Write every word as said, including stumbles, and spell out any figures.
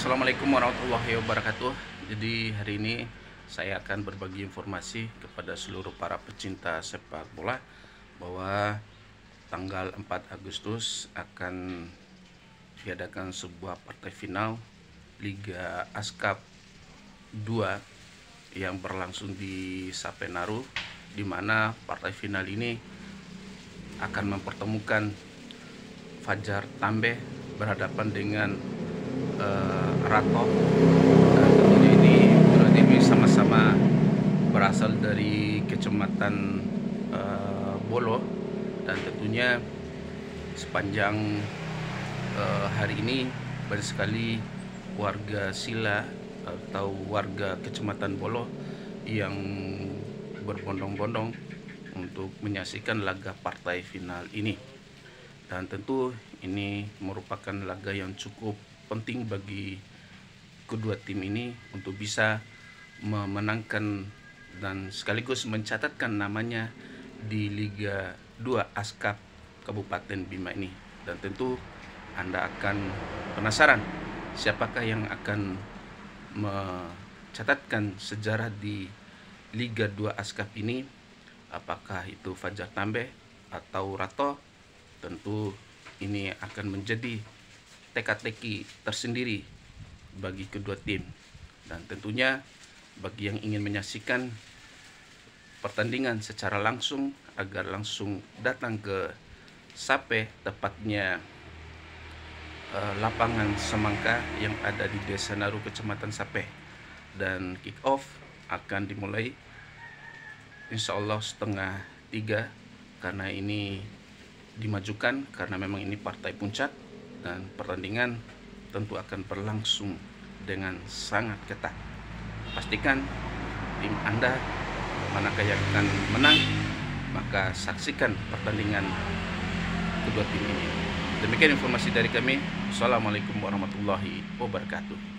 Assalamualaikum warahmatullahi wabarakatuh. Jadi hari ini saya akan berbagi informasi kepada seluruh para pecinta sepak bola bahwa tanggal empat Agustus akan diadakan sebuah partai final Liga Ascup dua yang berlangsung di Sapenaru, di mana partai final ini akan mempertemukan Fajar Tambeh berhadapan dengan uh, Rato. Dan tentunya ini berarti ini sama-sama berasal dari kecamatan uh, Bolo, dan tentunya sepanjang uh, hari ini banyak sekali warga Sila atau warga kecamatan Bolo yang berbondong-bondong untuk menyaksikan laga partai final ini. Dan tentu ini merupakan laga yang cukup penting bagi kedua tim ini untuk bisa memenangkan dan sekaligus mencatatkan namanya di Liga dua Ascup Kabupaten Bima ini. Dan tentu Anda akan penasaran siapakah yang akan mencatatkan sejarah di Liga dua Ascup ini, apakah itu Fajar Tambeh atau Rato. Tentu ini akan menjadi teka-teki tersendiri bagi kedua tim, dan tentunya bagi yang ingin menyaksikan pertandingan secara langsung agar langsung datang ke Sape, tepatnya eh, lapangan Semangka yang ada di Desa Naru, Kecamatan Sape. Dan kick off akan dimulai insya Allah setengah tiga, karena ini dimajukan karena memang ini partai puncak dan pertandingan tentu akan berlangsung dengan sangat ketat. Pastikan tim Anda manakah yang akan menang, maka saksikan pertandingan kedua tim ini. Demikian informasi dari kami. Assalamualaikum warahmatullahi wabarakatuh.